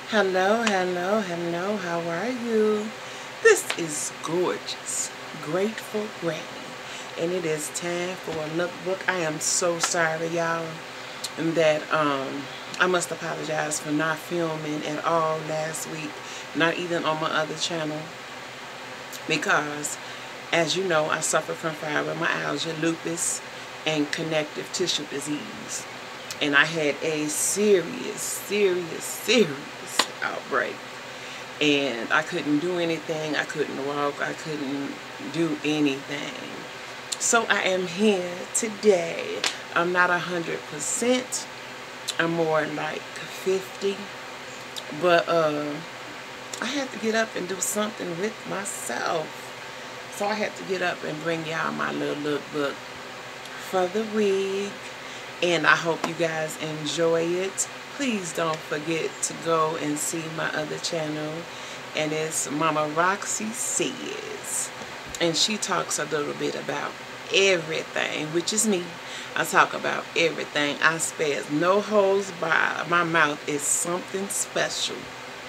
Hello, hello, hello. How are you? This is gorgeous, grateful Granny, and it is time for a lookbook. I am so sorry, y'all, that I must apologize for not filming at all last week, not even on my other channel, because, as you know, I suffer from fibromyalgia, lupus, and connective tissue disease, and I had a serious outbreak, and I couldn't do anything. I couldn't walk. I couldn't do anything. So I am here today. I'm not 100%. I'm more like 50. But I had to get up and do something with myself. So I had to get up and bring y'all my little lookbook for the week. And I hope you guys enjoy it. Please don't forget to go and see my other channel, and it's Mama Roxy Says, and she talks a little bit about everything, which is me. I talk about everything. I spaz, no holds barred. My mouth is something special.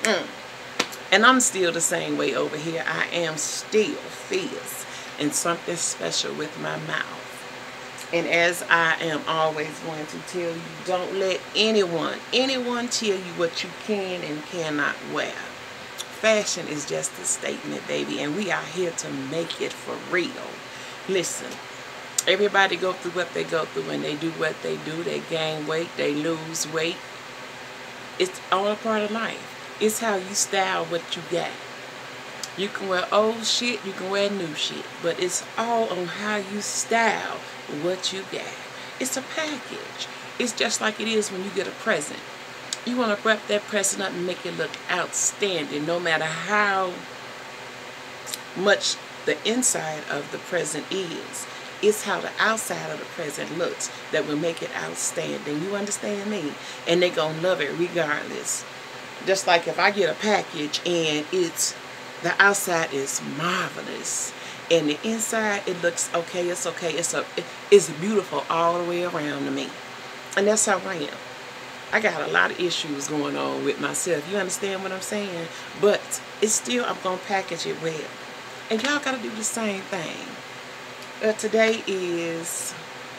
And I'm still the same way over here. I am still fierce and something special with my mouth. And as I am always going to tell you, don't let anyone tell you what you can and cannot wear. Fashion is just a statement, baby, and we are here to make it for real. Listen, everybody go through what they go through, and they do what they do. They gain weight, they lose weight. It's all a part of life. It's how you style what you got. You can wear old shit, you can wear new shit, but it's all on how you style what you got. It's a package. It's just like it is when you get a present. You want to wrap that present up and make it look outstanding, no matter how much the inside of the present is. It's how the outside of the present looks that will make it outstanding. You understand me? And they're going to love it regardless. Just like if I get a package and the outside is marvelous, and the inside, it looks okay, it's okay, it's beautiful all the way around to me. And that's how I am. I got a lot of issues going on with myself. You understand what I'm saying? But it's still, I'm going to package it well. And y'all got to do the same thing. Today is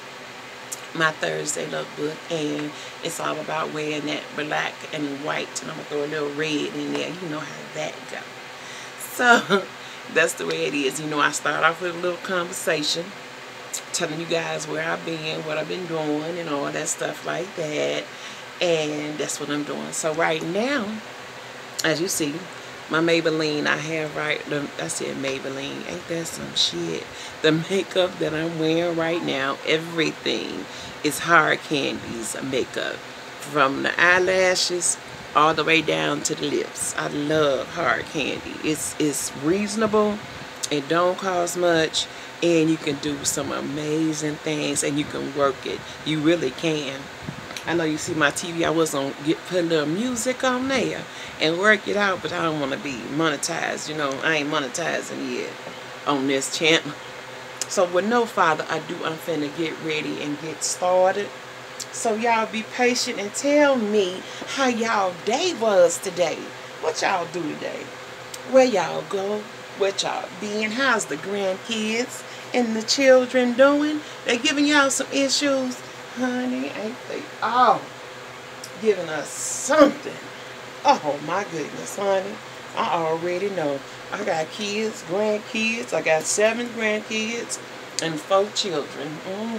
my Thursday lookbook, and it's all about wearing that black and white, and I'm going to throw a little red in there. You know how that goes. So that's the way it is. You know, I start off with a little conversation, telling you guys where I've been, what I've been doing, and all that stuff like that. And that's what I'm doing. So right now, as you see, my Maybelline I have I said Maybelline, ain't that some shit? The makeup that I'm wearing right now, everything is Hard Candy's makeup. From the eyelashes all the way down to the lips. I love Hard Candy. It's reasonable, it don't cost much, and you can do some amazing things, and you can work it. You really can. I know you see my TV, I was gonna put a little music on there and work it out, but I don't want to be monetized. You know, I ain't monetizing yet on this channel. So with no further ado, I'm finna get ready and get started. So y'all be patient and tell me how y'all day was today. What y'all do today? Where y'all go? What y'all being? How's the grandkids and the children doing? They giving y'all some issues? Honey, ain't they all giving us something? Oh my goodness, honey. I already know. I got kids, grandkids. I got 7 grandkids and 4 children.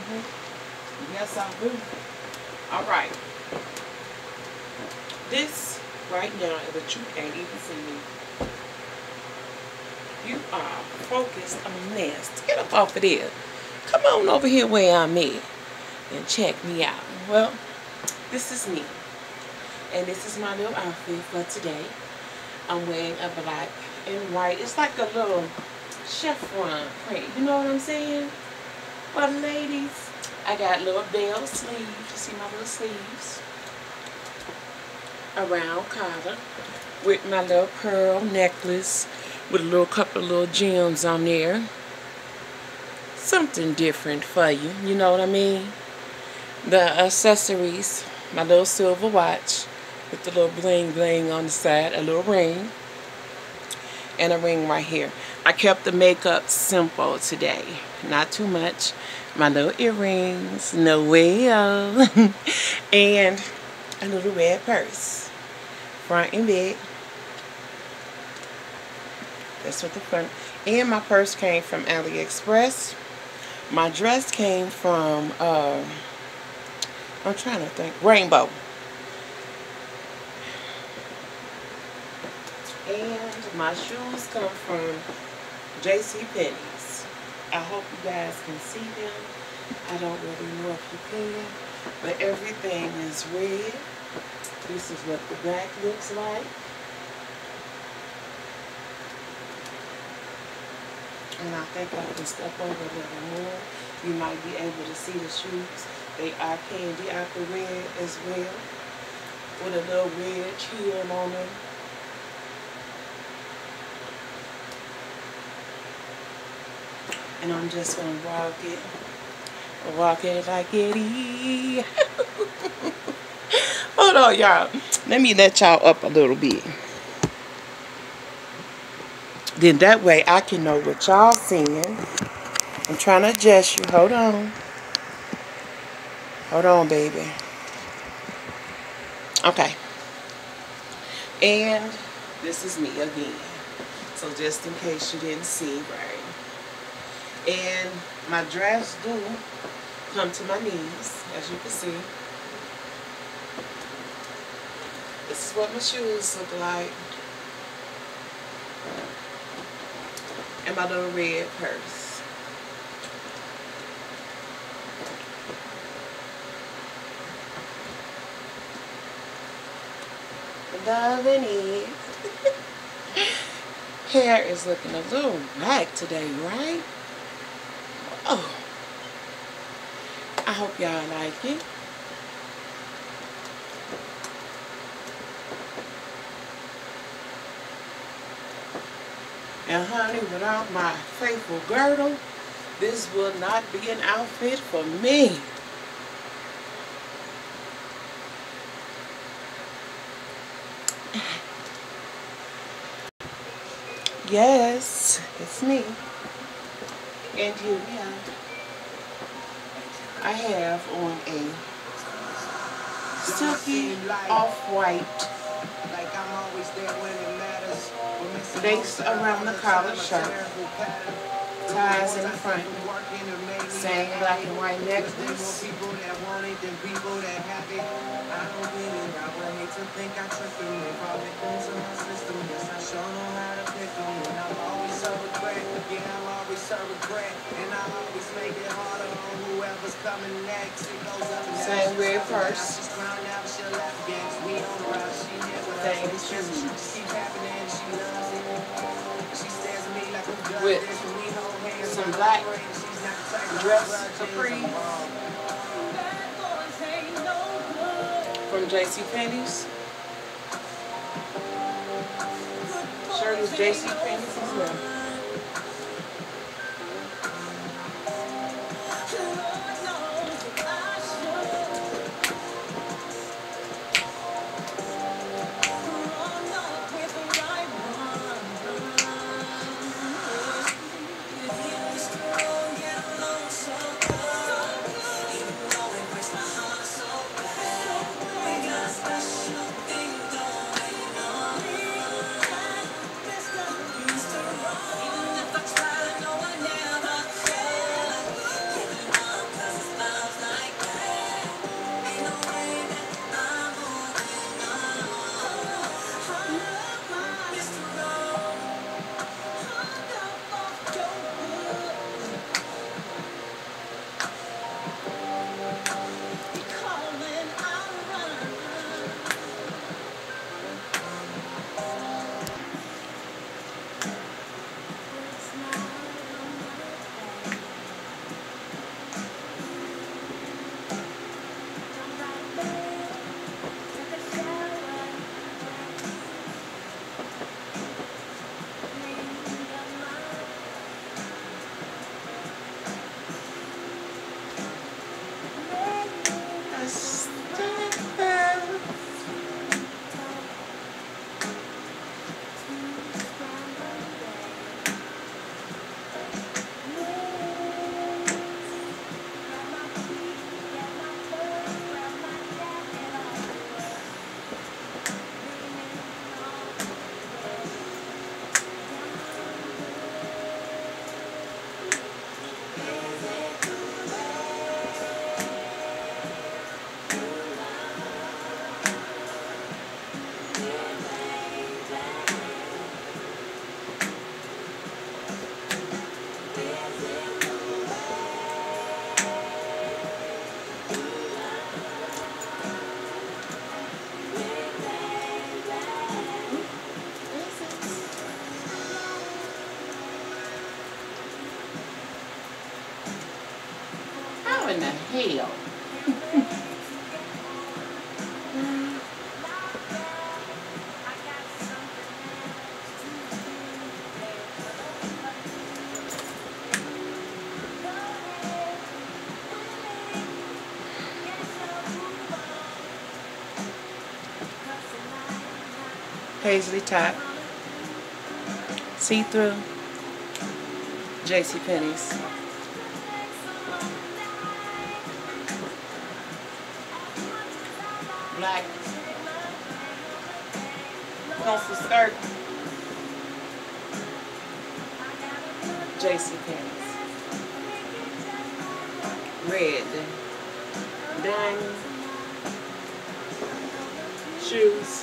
Yes, I do. All right. This right now, but you can't even see me. You are focused on this. Get up off of there. Come on over here where I'm at and check me out. Well, this is me. And this is my little outfit for today. I'm wearing a black and white. It's like a little chevron print. You know what I'm saying? Well, ladies, I got little bell sleeves. You see my little sleeves? Around collar. With my little pearl necklace. With a couple of little gems on there. Something different for you. You know what I mean? The accessories. My little silver watch. with the little bling bling on the side, a little ring, and a ring right here. I kept the makeup simple today, not too much. My little earrings, Noel, and a little red purse, front and back. That's what the front. And my purse came from AliExpress. My dress came from, I'm trying to think, Rainbow. And my shoes come from JCPenney's. I hope you guys can see them. I don't really know if you can, but everything is red. This is what the back looks like. And I think I can step over a little more. You might be able to see the shoes. They are candy apple red as well, with a little red heel on them. And I'm just gonna walk it like it is. Hold on, y'all. Let me let y'all up a little bit. Then that way I can know what y'all seeing. I'm trying to adjust you. Hold on. Hold on, baby. Okay. And this is me again. So just in case you didn't see, right? And my dress do come to my knees, as you can see. This is what my shoes look like. And my little red purse. Loving it. Hair is looking a little whack today, right? Oh, I hope y'all like it. And honey, without my faithful girdle, this will not be an outfit for me. Yes, it's me. And here we are. I have on a silky off-white lace around the collar shirt, ties in the front, same black and white necklace. Same red purse. Same shoes. With some black dress capri from JCPenney's. Shirt is JCPenney's as well. How in the hell? Paisley top, see-through, JCPenney's. Black pencil skirt, JCPenney's. Red diamond shoes,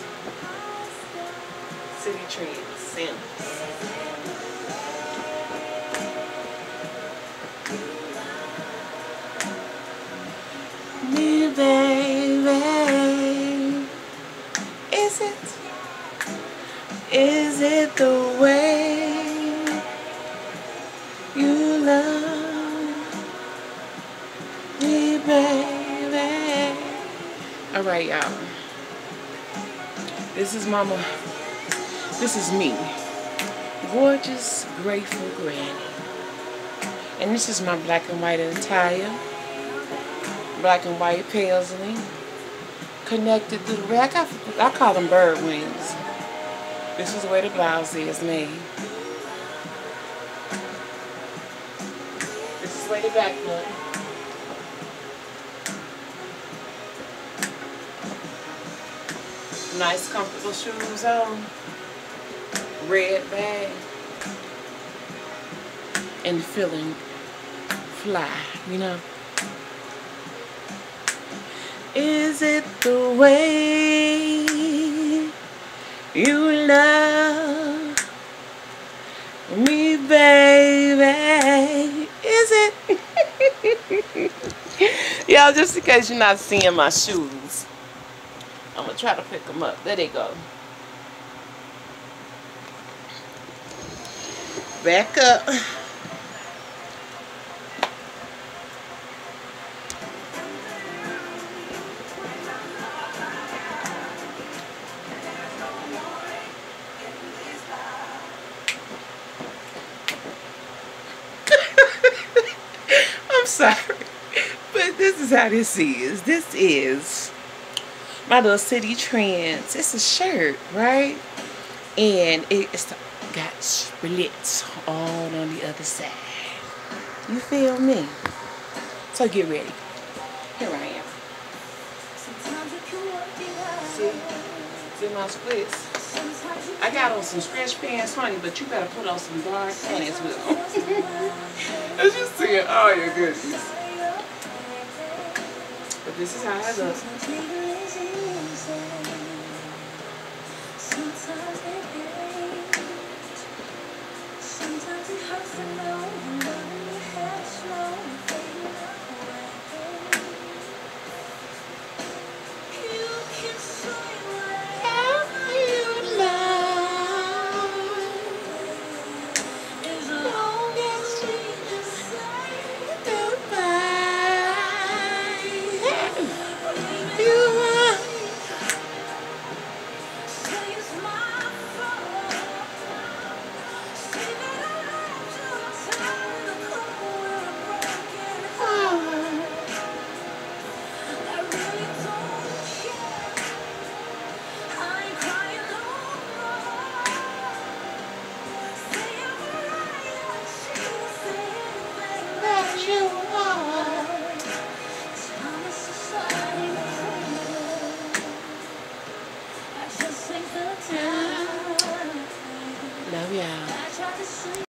City Trends sandals. Me, baby, is it the way you love me, baby? All right, y'all. This is Mama. This is me, gorgeous, grateful granny. And this is my black and white attire. Black and white paisley. Connected through the rack. I call them bird wings. This is where the blouse is made. This is where the back look. Nice comfortable shoes on. Red bag. And feeling fly, you know. Is it the way you love me, baby? Is it? Y'all, just in case you're not seeing my shoes, I'm going to try to pick them up. There they go. Back up. I'm sorry, but this is how this is. This is my little City Trends. It's a shirt, right? And it's got splits all on the other side. You feel me? So get ready. Here I am. See my splits? I got on some stretch pants, honey, but you better put on some dark panties with them. As you see it, oh your goodness. But this is how I look. Sometimes it hurts to know you have slowly faded away. You can say whatever you like, as long as you just say goodbye. You are. Say it's my fault. Say that I left you outside the cold with a broken heart. I really don't care. I ain't crying no more. Say I'm right, she will say anything that you want. Time is society for I just think the time. Love y'all.